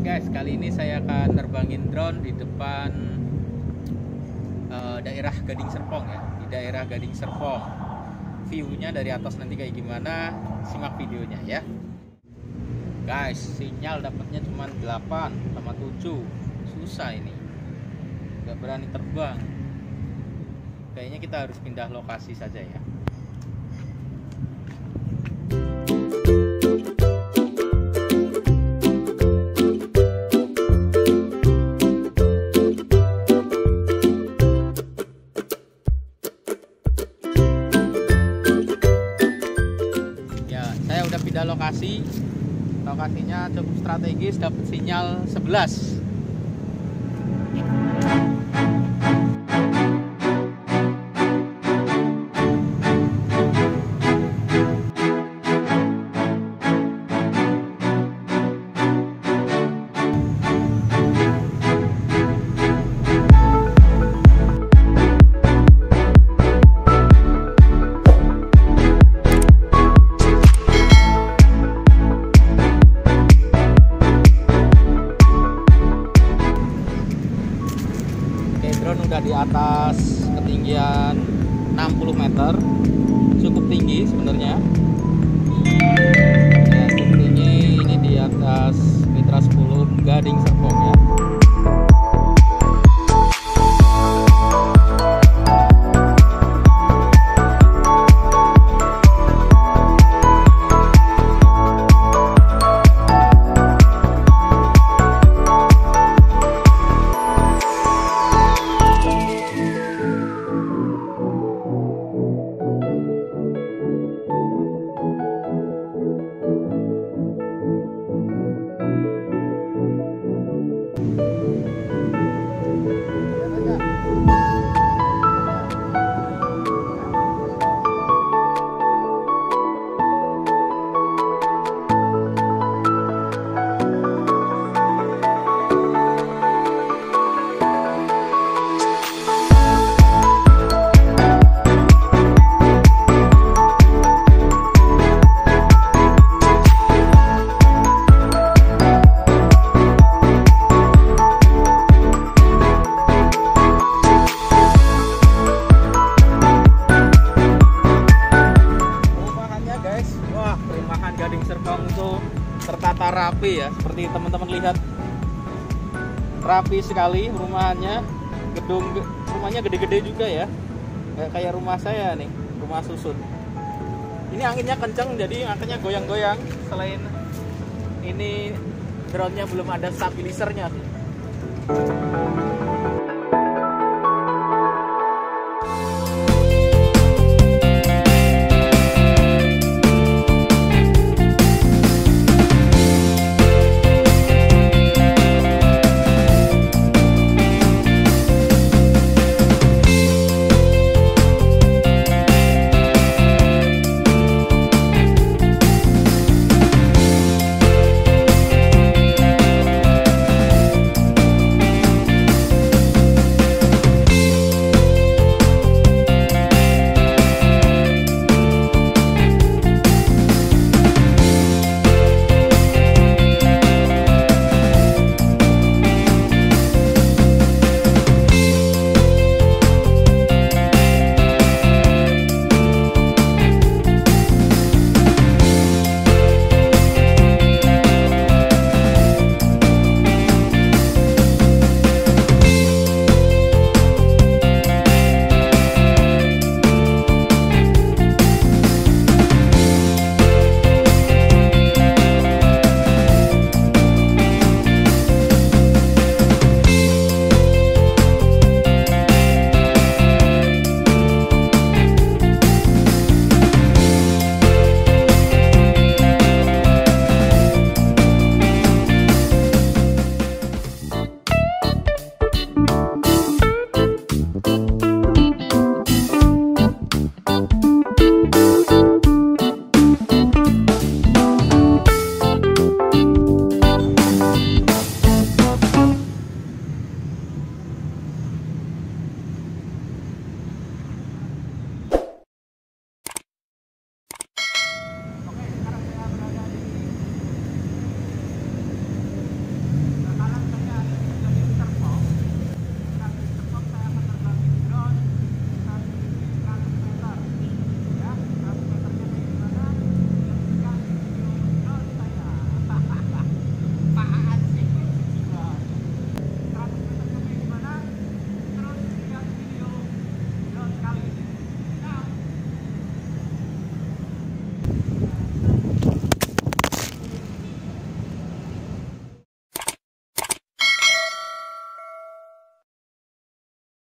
guys, kali ini saya akan nerbangin drone di depan daerah Gading Serpong ya. Di daerah Gading Serpong, view-nya dari atas nanti kayak gimana, simak videonya ya guys. Sinyal dapatnya cuma 8 sama 7, susah ini, nggak berani terbang. Kayaknya kita harus pindah lokasi saja ya. Saya udah pindah lokasi. Lokasinya cukup strategis, dapat sinyal 11. Drone udah di atas ketinggian 60 meter, cukup tinggi sebenarnya. Ya, cukup tinggi, ini di atas Mitra 10 Gading Serpong ya. Gading Serpong itu tertata rapi ya, seperti teman-teman lihat, rapi sekali rumahannya. Rumahnya gede-gede juga ya, kayak rumah saya nih, rumah susun. Ini anginnya kenceng, jadi makanya goyang-goyang. Selain ini, drone-nya belum ada stabilisernya sih.